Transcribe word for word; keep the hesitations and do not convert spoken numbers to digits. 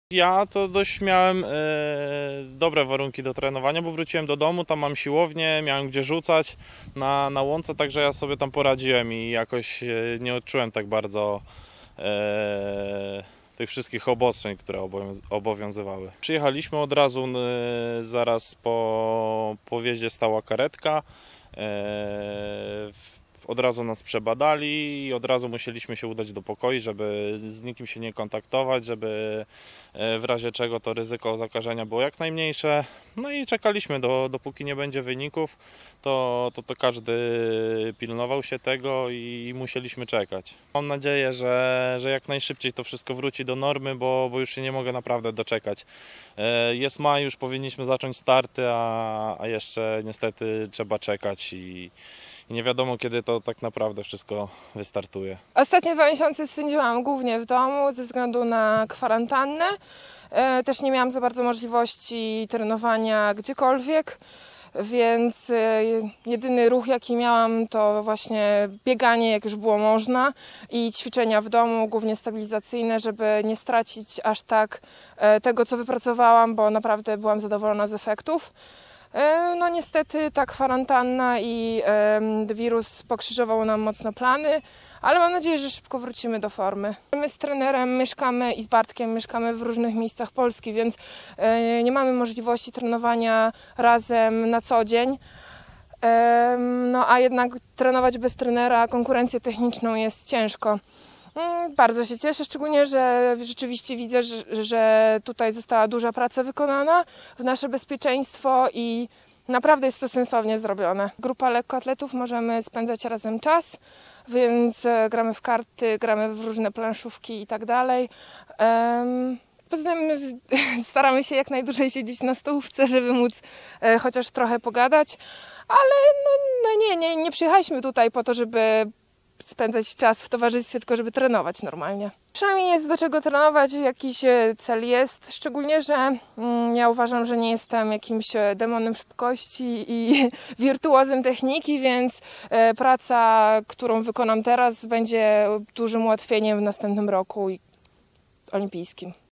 Ja to dość miałem e, dobre warunki do trenowania, bo wróciłem do domu, tam mam siłownię, miałem gdzie rzucać na, na łące, także ja sobie tam poradziłem i jakoś e, nie odczułem tak bardzo e, tych wszystkich obostrzeń, które obowiąz obowiązywały. Przyjechaliśmy od razu, e, zaraz po, po wjeździe stała karetka. E, Od razu nas przebadali i od razu musieliśmy się udać do pokoi, żeby z nikim się nie kontaktować, żeby w razie czego to ryzyko zakażenia było jak najmniejsze. No i czekaliśmy, do, dopóki nie będzie wyników, to, to, to każdy pilnował się tego i musieliśmy czekać. Mam nadzieję, że, że jak najszybciej to wszystko wróci do normy, bo, bo już się nie mogę naprawdę doczekać. Jest maj, już powinniśmy zacząć starty, a, a jeszcze niestety trzeba czekać i I nie wiadomo, kiedy to tak naprawdę wszystko wystartuje. Ostatnie dwa miesiące spędziłam głównie w domu ze względu na kwarantannę. Też nie miałam za bardzo możliwości trenowania gdziekolwiek, więc jedyny ruch, jaki miałam, to właśnie bieganie, jak już było można, i ćwiczenia w domu, głównie stabilizacyjne, żeby nie stracić aż tak tego, co wypracowałam, bo naprawdę byłam zadowolona z efektów. No niestety ta kwarantanna i e, wirus pokrzyżował nam mocno plany, ale mam nadzieję, że szybko wrócimy do formy. My z trenerem mieszkamy i z Bartkiem mieszkamy w różnych miejscach Polski, więc e, nie mamy możliwości trenowania razem na co dzień. E, no a jednak trenować bez trenera konkurencję techniczną jest ciężko. Bardzo się cieszę, szczególnie, że rzeczywiście widzę, że, że tutaj została duża praca wykonana w nasze bezpieczeństwo i naprawdę jest to sensownie zrobione. Grupa lekkoatletów, możemy spędzać razem czas, więc gramy w karty, gramy w różne planszówki i tak dalej. Poza tym staramy się jak najdłużej siedzieć na stołówce, żeby móc chociaż trochę pogadać, ale no, no nie, nie, nie przyjechaliśmy tutaj po to, żeby spędzać czas w towarzystwie, tylko żeby trenować normalnie. Przynajmniej jest do czego trenować, jakiś cel jest, szczególnie, że mm, ja uważam, że nie jestem jakimś demonem szybkości i wirtuozem techniki, więc e, praca, którą wykonam teraz, będzie dużym ułatwieniem w następnym roku olimpijskim.